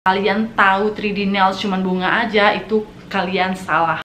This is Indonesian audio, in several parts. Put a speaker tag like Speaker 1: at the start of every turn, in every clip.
Speaker 1: Kalian tahu 3D nails cuman bunga aja, itu kalian salah.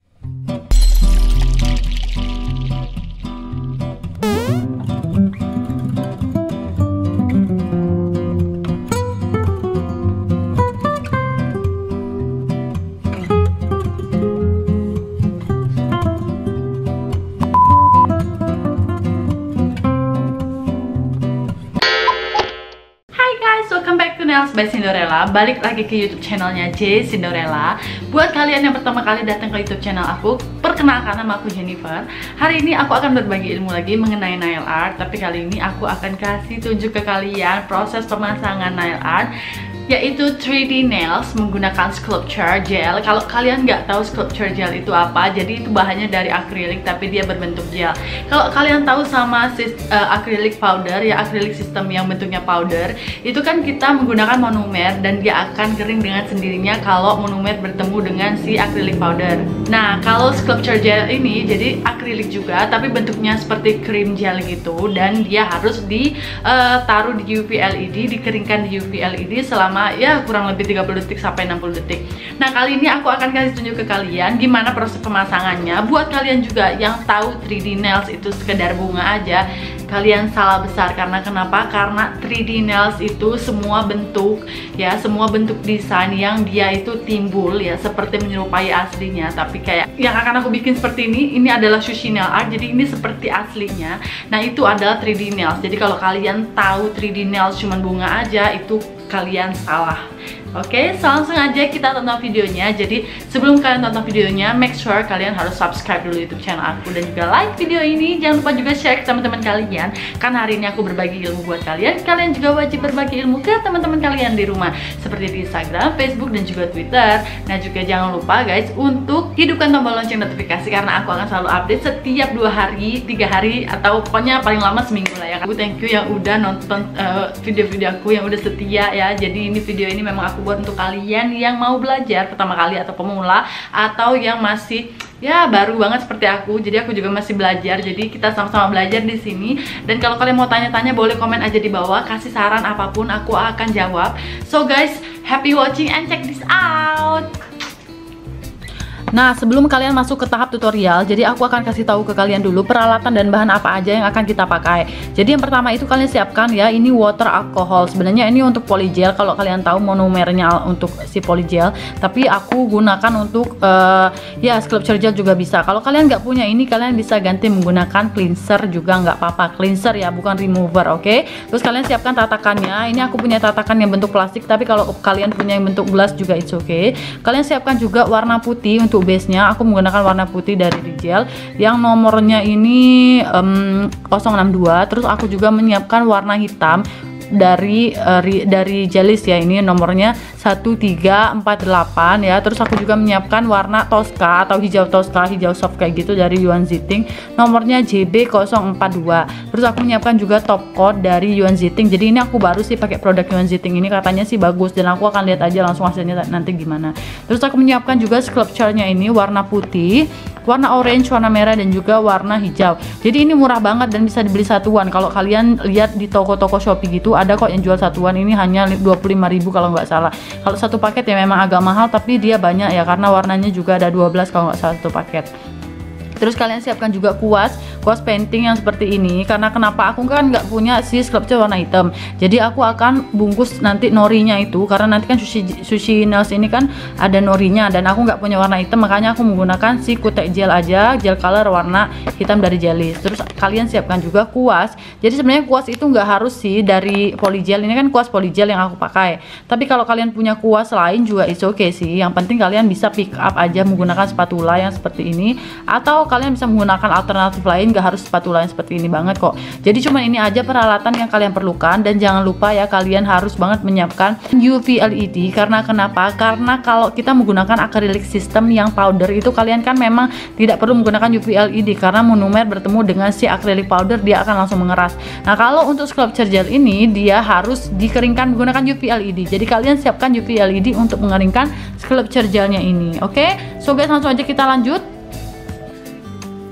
Speaker 1: Welcome back to Nails by Cinderella. Balik lagi ke YouTube channelnya J Cinderella. Buat kalian yang pertama kali datang ke YouTube channel aku, perkenalkan nama aku Jennifer. Hari ini aku akan berbagi ilmu lagi mengenai nail art. Tapi kali ini aku akan kasih tunjuk ke kalian proses pemasangan nail art, yaitu 3D nails menggunakan sculpture gel. Kalau kalian nggak tahu sculpture gel itu apa, jadi itu bahannya dari akrilik tapi dia berbentuk gel. Kalau kalian tahu sama acrylic powder, ya acrylic system yang bentuknya powder, itu kan kita menggunakan monomer dan dia akan kering dengan sendirinya kalau monomer bertemu dengan si acrylic powder. Nah, kalau sculpture gel ini jadi akrilik juga tapi bentuknya seperti krim gel gitu, dan dia harus ditaruh di UV LED, dikeringkan di UV LED selama ya kurang lebih 30 detik sampai 60 detik. Nah, kali ini aku akan kasih tunjuk ke kalian gimana proses pemasangannya. Buat kalian juga yang tahu 3D nails itu sekedar bunga aja, kalian salah besar. Karena kenapa? Karena 3D nails itu semua bentuk, ya semua bentuk desain yang dia itu timbul ya seperti menyerupai aslinya, tapi kayak yang akan aku bikin seperti ini adalah sushi nail art, jadi ini seperti aslinya. Nah, itu adalah 3D nails. Jadi kalau kalian tahu 3D nails cuman bunga aja, itu kalian salah. Oke, langsung aja kita tonton videonya. Jadi sebelum kalian tonton videonya, make sure kalian harus subscribe dulu YouTube channel aku dan juga like video ini. Jangan lupa juga share ke teman-teman kalian, karena hari ini aku berbagi ilmu buat kalian. Kalian juga wajib berbagi ilmu ke teman-teman kalian di rumah, seperti di Instagram, Facebook, dan juga Twitter. Nah, juga jangan lupa guys untuk hidupkan tombol lonceng notifikasi, karena aku akan selalu update setiap 2 hari, 3 hari, atau pokoknya paling lama seminggu lah ya. Thank you yang udah nonton video-video aku, yang udah setia ya. Jadi ini video ini memang aku buat untuk kalian yang mau belajar pertama kali atau pemula, atau yang masih ya baru banget seperti aku. Jadi aku juga masih belajar, jadi kita sama-sama belajar di sini. Dan kalau kalian mau tanya-tanya, boleh komen aja di bawah, kasih saran apapun aku akan jawab. So guys, happy watching and check this out. Nah, sebelum kalian masuk ke tahap tutorial, jadi aku akan kasih tahu ke kalian dulu peralatan dan bahan apa aja yang akan kita pakai. Jadi yang pertama itu kalian siapkan ya, ini water alcohol. Sebenarnya ini untuk polygel, kalau kalian tahu monomernya untuk si polygel, tapi aku gunakan untuk ya sculpture gel juga bisa. Kalau kalian nggak punya ini, kalian bisa ganti menggunakan cleanser juga nggak apa-apa. Cleanser ya, bukan remover, oke? Terus kalian siapkan tatakannya. Ini aku punya tatakan yang bentuk plastik, tapi kalau kalian punya yang bentuk gelas juga it's okay. Kalian siapkan juga warna putih untuk base-nya. Aku menggunakan warna putih dari Rigel yang nomornya ini 062. Terus aku juga menyiapkan warna hitam dari Jelis ya, ini nomornya 1348 ya. Terus aku juga menyiapkan warna Tosca atau hijau Tosca, hijau soft kayak gitu dari Yuan Zitting, nomornya JB042. Terus aku menyiapkan juga top coat dari Yuan Zitting. Jadi ini aku baru sih pakai produk Yuan Zitting ini, katanya sih bagus, dan aku akan lihat aja langsung hasilnya nanti gimana. Terus aku menyiapkan juga sculpture-nya ini warna putih, warna orange, warna merah, dan juga warna hijau. Jadi ini murah banget dan bisa dibeli satuan. Kalau kalian lihat di toko-toko Shopee gitu, ada kok yang jual satuan, ini hanya 25.000 kalau nggak salah. Kalau satu paket ya memang agak mahal, tapi dia banyak ya, karena warnanya juga ada 12 kalau nggak salah satu paket. Terus kalian siapkan juga kuas painting yang seperti ini. Karena kenapa? Aku kan nggak punya si sculpture warna hitam, jadi aku akan bungkus nanti norinya itu, karena nanti kan sushi nails ini kan ada norinya, dan aku nggak punya warna hitam, makanya aku menggunakan si kutek gel aja, gel color warna hitam dari Jelis. Terus kalian siapkan juga kuas. Jadi sebenarnya kuas itu nggak harus sih dari polygel, ini kan kuas polygel yang aku pakai. Tapi kalau kalian punya kuas lain juga it's okay sih. Yang penting kalian bisa pick up aja menggunakan spatula yang seperti ini, atau kalian bisa menggunakan alternatif lain, gak harus spatula yang seperti ini banget kok. Jadi cuma ini aja peralatan yang kalian perlukan. Dan jangan lupa ya, kalian harus banget menyiapkan UV LED. Karena kenapa? Karena kalau kita menggunakan acrylic system yang powder itu, kalian kan memang tidak perlu menggunakan UV LED, karena monomer bertemu dengan si acrylic powder dia akan langsung mengeras. Nah, kalau untuk sculpture gel ini dia harus dikeringkan menggunakan UV LED. Jadi kalian siapkan UV LED untuk mengeringkan sculpture gelnya ini. Oke? So guys, langsung aja kita lanjut.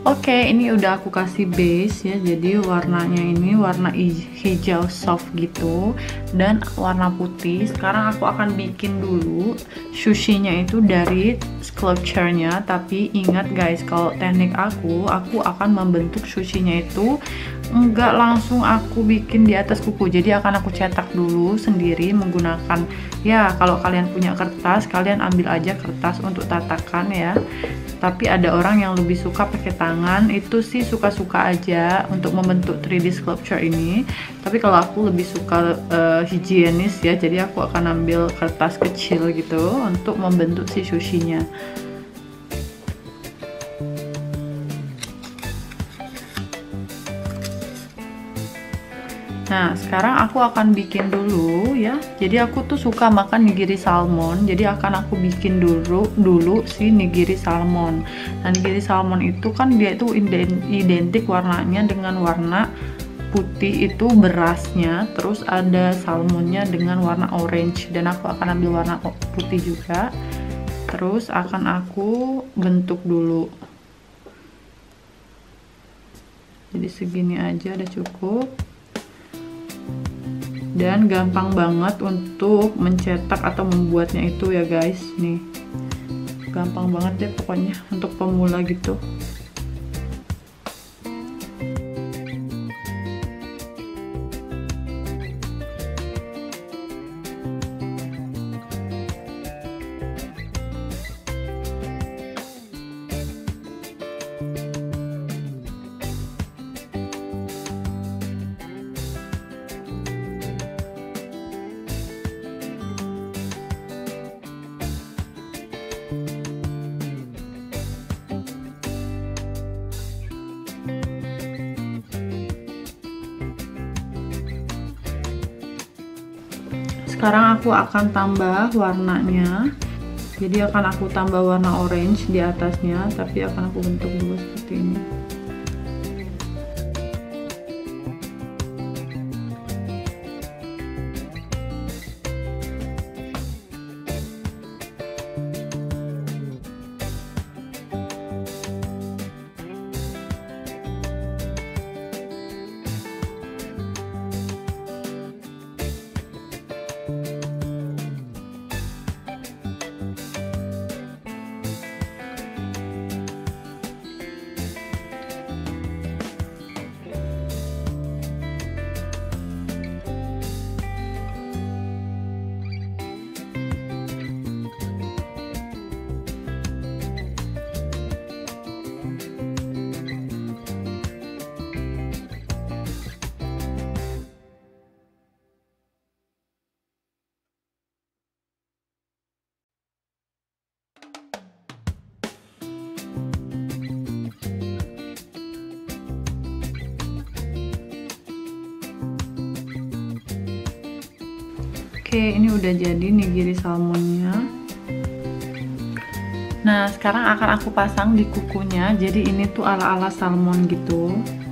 Speaker 1: Oke, ini udah aku kasih base ya. Jadi warnanya ini warna hijau soft gitu dan warna putih. Sekarang aku akan bikin dulu sushinya itu dari sculpture-nya. Tapi ingat guys, kalau teknik aku akan membentuk sushinya itu enggak langsung aku bikin di atas kuku. Jadi akan aku cetak dulu sendiri menggunakan, ya kalau kalian punya kertas, kalian ambil aja kertas untuk tatakan ya. Tapi ada orang yang lebih suka pakai tangan, itu sih suka-suka aja untuk membentuk 3D sculpture ini. Tapi kalau aku lebih suka higienis ya, jadi aku akan ambil kertas kecil gitu untuk membentuk si sushinya. Nah, sekarang aku akan bikin dulu ya. Jadi aku tuh suka makan nigiri salmon. Jadi akan aku bikin dulu si nigiri salmon. Nah, nigiri salmon itu kan dia itu identik warnanya dengan warna putih itu berasnya, terus ada salmonnya dengan warna orange, dan aku akan ambil warna putih juga. Terus akan aku bentuk dulu. Jadi segini aja udah cukup. Dan gampang banget untuk mencetak atau membuatnya itu ya guys. Nih, gampang banget deh pokoknya untuk pemula gitu. Sekarang aku akan tambah warnanya. Jadi akan aku tambah warna orange di atasnya, tapi akan aku bentuk dulu seperti ini. Oke, ini udah jadi nigiri salmonnya. Nah, sekarang akan aku pasang di kukunya. Jadi ini tuh ala-ala salmon gitu.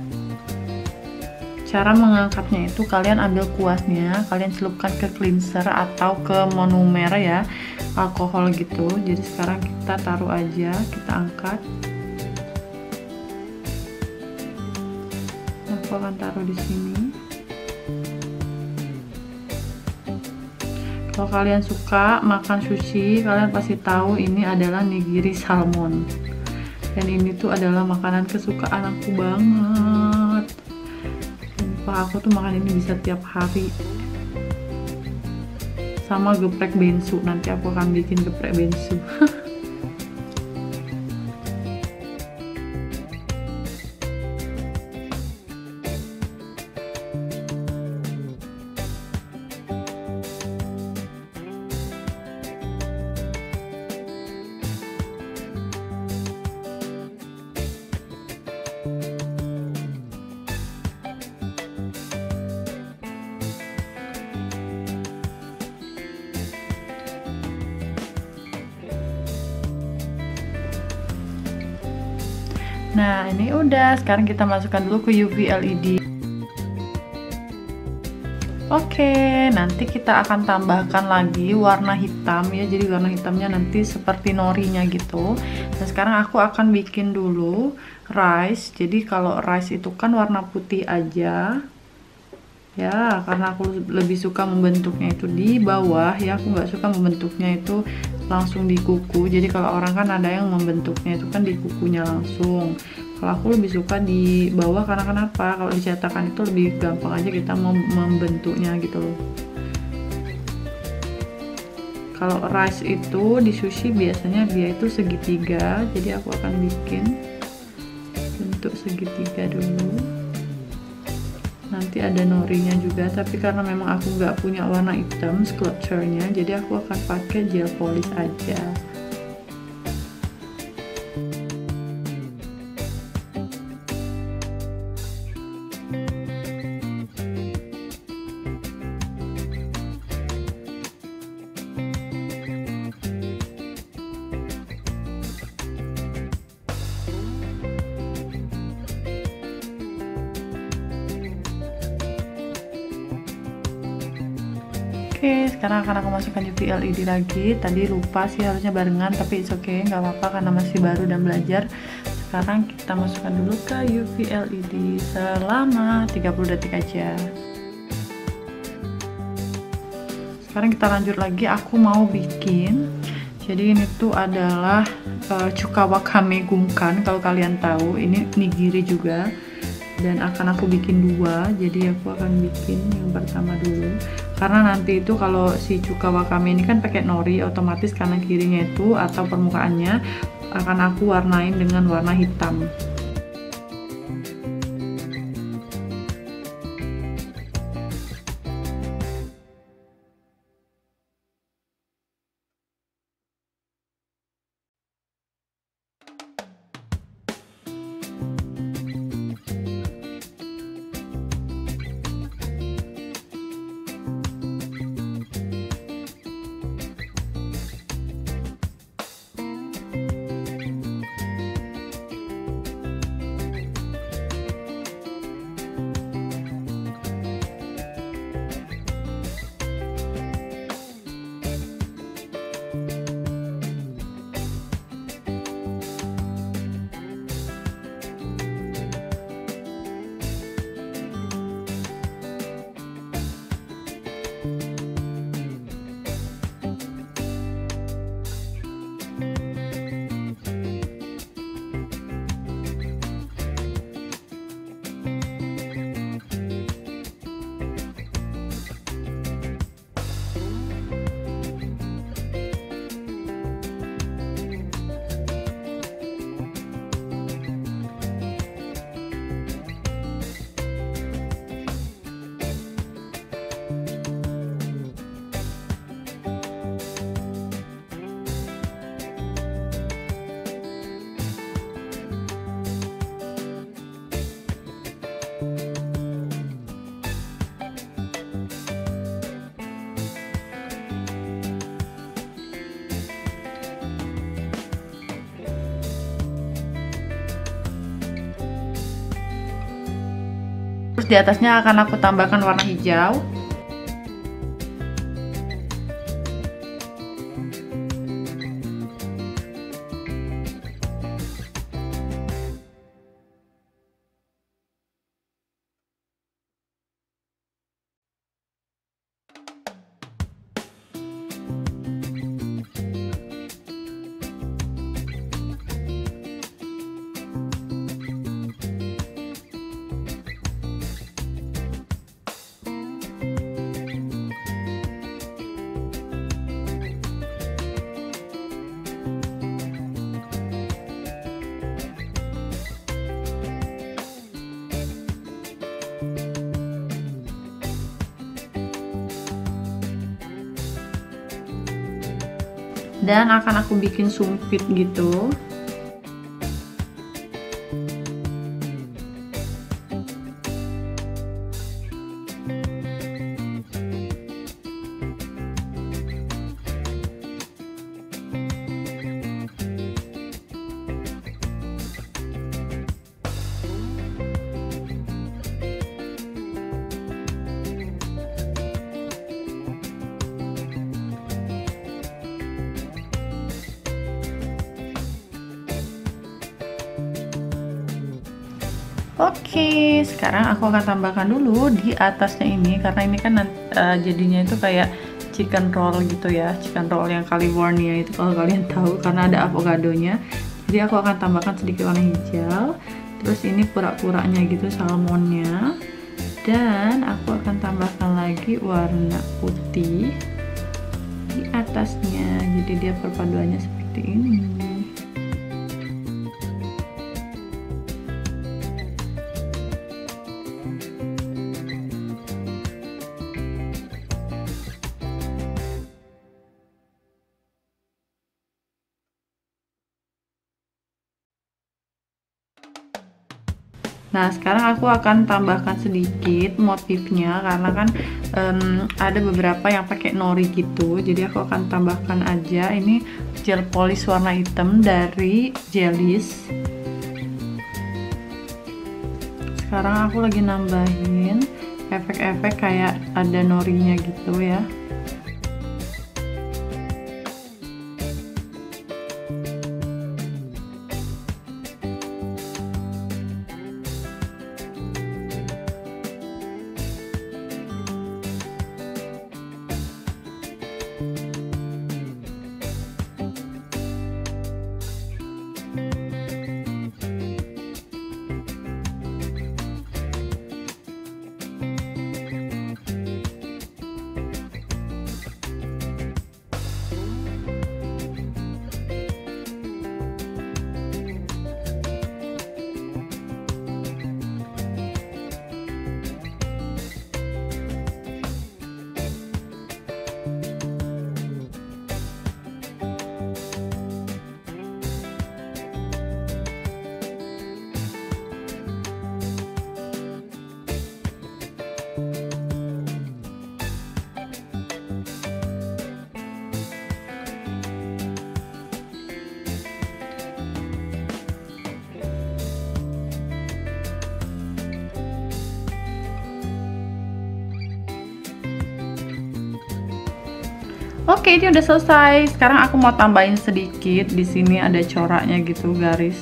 Speaker 1: Cara mengangkatnya itu kalian ambil kuasnya, kalian celupkan ke cleanser atau ke monomer ya, alkohol gitu. Jadi sekarang kita taruh aja, kita angkat. Aku akan taruh di sini. Kalau kalian suka makan sushi, kalian pasti tahu ini adalah nigiri salmon. Dan ini tuh adalah makanan kesukaan aku banget. Sumpah, aku tuh makan ini bisa tiap hari. Sama geprek bensu, nanti aku akan bikin geprek bensu. Nah, ini udah. Sekarang kita masukkan dulu ke UV LED. Oke, nanti kita akan tambahkan lagi warna hitam ya. Jadi warna hitamnya nanti seperti norinya gitu. Dan sekarang aku akan bikin dulu rice. Jadi kalau rice itu kan warna putih aja. Ya, karena aku lebih suka membentuknya itu di bawah ya. Aku nggak suka membentuknya itu langsung di kuku. Jadi kalau orang kan ada yang membentuknya itu kan di kukunya langsung. Kalau aku lebih suka di bawah karena kenapa? Kalau dicetakan itu lebih gampang aja kita membentuknya gitu loh. Kalau rice itu di sushi biasanya dia itu segitiga, jadi aku akan bikin bentuk segitiga dulu. Nanti ada norinya juga, tapi karena memang aku nggak punya warna hitam sculpture-nya, jadi aku akan pakai gel polish aja. Oke, sekarang akan aku masukkan UV LED lagi. Tadi lupa sih, harusnya barengan, tapi it's okay, nggak apa-apa karena masih baru dan belajar. Sekarang kita masukkan dulu ke UV LED selama 30 detik aja. Sekarang kita lanjut lagi, aku mau bikin. Jadi ini tuh adalah cuka wakame gumkan, kalau kalian tahu. Ini nigiri juga. Dan akan aku bikin dua, jadi aku akan bikin yang pertama dulu karena nanti itu kalau si cuka wakame ini kan pakai nori, otomatis kanan kirinya itu atau permukaannya akan aku warnain dengan warna hitam. Terus di atasnya akan aku tambahkan warna hijau. Dan akan aku bikin sumpit gitu. Oke, sekarang aku akan tambahkan dulu di atasnya ini, karena ini kan jadinya itu kayak chicken roll gitu ya, chicken roll yang California itu kalau kalian tahu, karena ada avokadonya. Jadi aku akan tambahkan sedikit warna hijau, terus ini pura-puranya gitu, salmonnya, dan aku akan tambahkan lagi warna putih di atasnya, jadi dia perpaduannya seperti ini. Nah, sekarang aku akan tambahkan sedikit motifnya, karena kan ada beberapa yang pakai nori gitu. Jadi aku akan tambahkan aja ini gel polish warna hitam dari Jellies. Sekarang aku lagi nambahin efek-efek kayak ada norinya gitu ya. Oke, ini udah selesai. Sekarang aku mau tambahin sedikit. Di sini ada coraknya gitu, garis.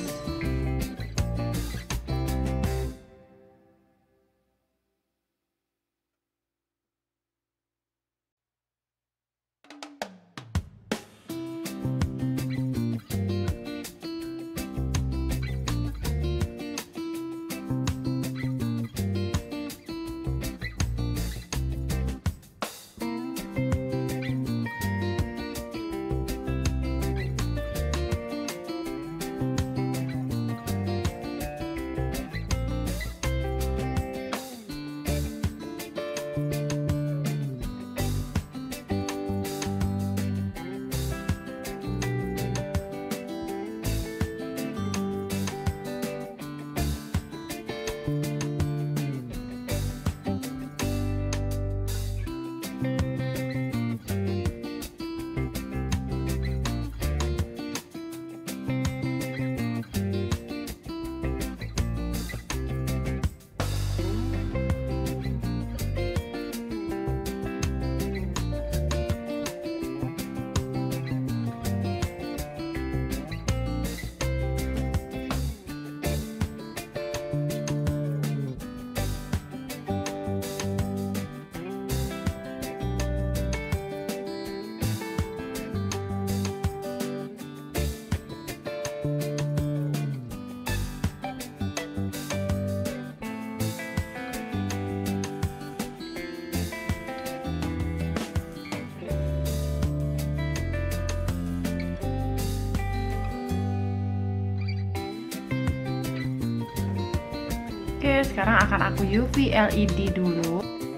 Speaker 1: Oke, sekarang akan aku UV LED dulu.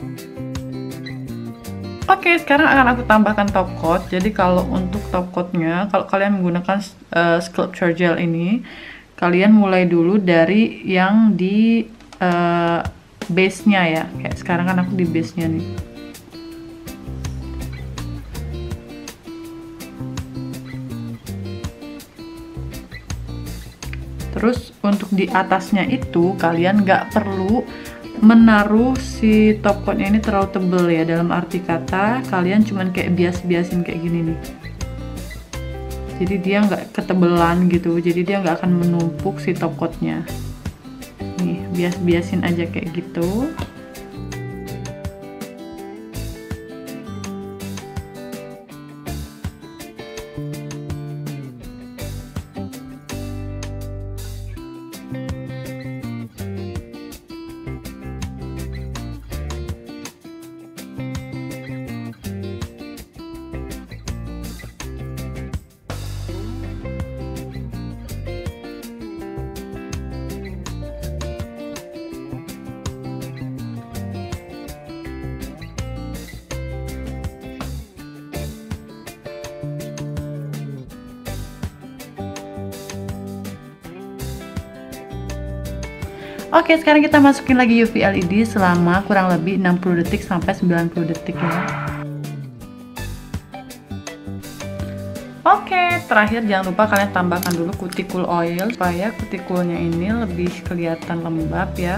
Speaker 1: Oke, sekarang akan aku tambahkan top coat. Jadi kalau untuk top coatnya, kalau kalian menggunakan sculpture gel ini, kalian mulai dulu dari yang di base-nya ya. Kayak sekarang kan aku di base-nya nih. Terus untuk di atasnya itu kalian nggak perlu menaruh si top coatnya ini terlalu tebel ya, dalam arti kata kalian cuman kayak bias-biasin kayak gini nih, jadi dia nggak ketebelan gitu, jadi dia nggak akan menumpuk si top coatnya nih, bias-biasin aja kayak gitu. Oke, sekarang kita masukin lagi UV LED selama kurang lebih 60 detik sampai 90 detik ya. Oke, terakhir jangan lupa kalian tambahkan dulu kutikul oil supaya kutikulnya ini lebih kelihatan lembab ya.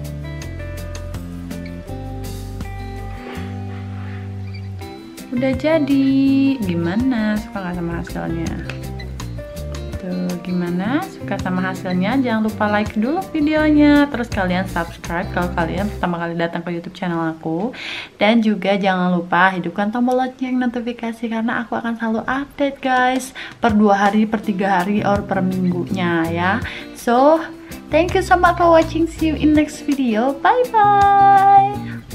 Speaker 1: Udah jadi. Gimana? Suka nggak sama hasilnya? Tuh, gimana? Suka sama hasilnya? Jangan lupa like dulu videonya, terus kalian subscribe kalau kalian pertama kali datang ke YouTube channel aku, dan juga jangan lupa hidupkan tombol lonceng notifikasi karena aku akan selalu update guys, per 2 hari, per 3 hari, or per minggunya ya. So, thank you so much for watching. See you in next video. Bye bye.